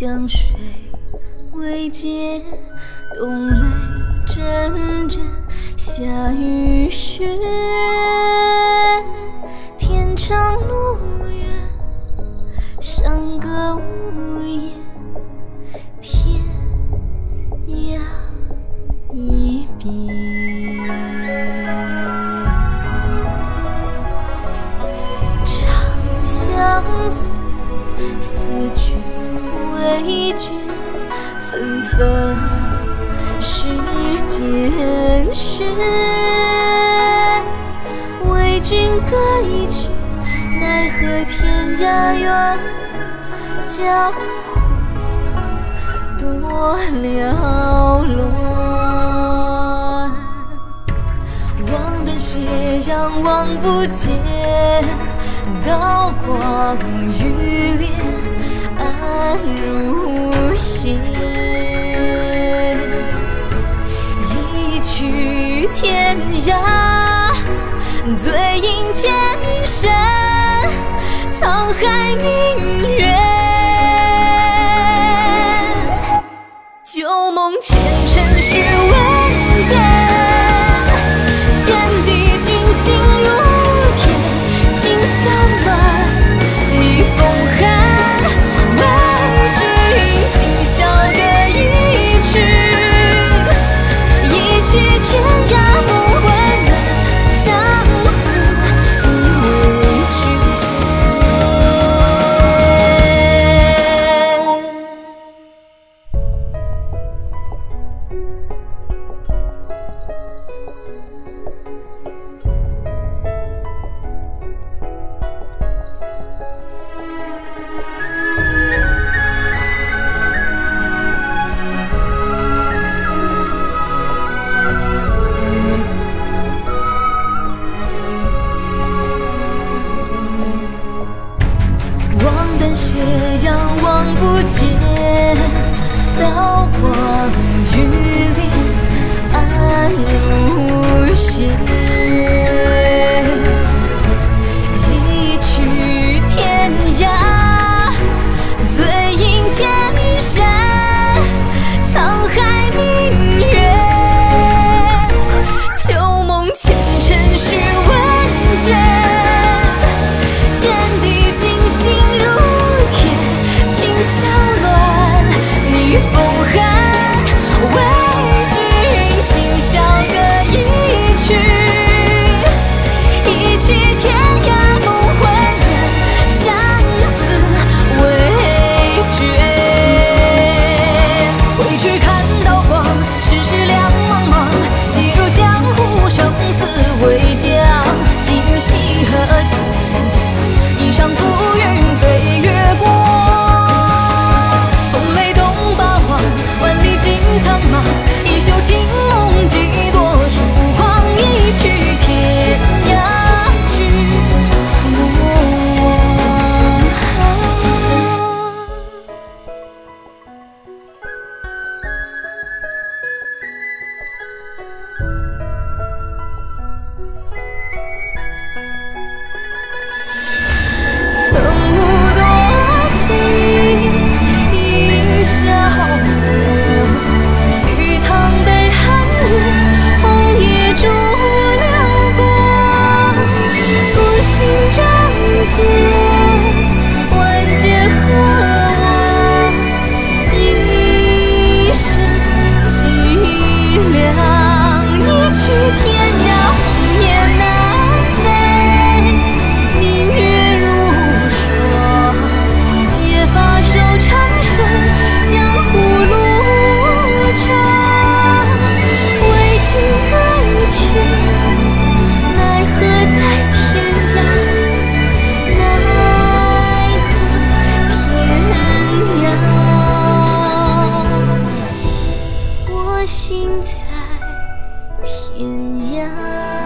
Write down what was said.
江水未结，冬雷阵阵下雨雪。天长路远，山隔无言，天涯一别。长相思，思君未觉，纷纷世间雪。为君歌一曲，奈何天涯远，江湖多缭乱。望断斜阳望不见，刀光欲裂，暗如血。一曲天涯，醉饮前生，沧海明月。旧梦前尘须问剑，天地君心如铁，情相暖，逆风寒。为君轻笑歌一曲，一曲天涯梦魂远，相思已为君。望断斜阳望不见，刀光欲裂，暗如血。一曲天涯，醉饮前生，沧海明月。旧梦前尘须问剑，天地君心如铁，情相暖，逆风寒。为君轻笑歌一曲，一曲天涯梦魂远，相思未决。归去看刀光，世事两茫茫，几如江湖生死为将，今夕何夕？衣裳浮云飞月光，风雷动八荒，万里尽苍茫。一袖清梦几多疏狂，一曲天涯去不忘。曾目多情，应笑我。玉堂杯寒雨，红叶逐流光。孤行仗剑，万劫何往？一生凄凉，一曲天涯，红颜难飞。明月如霜，结发手长生，江湖路长。为君歌一曲，奈何在天涯，奈何天涯。我心在天涯。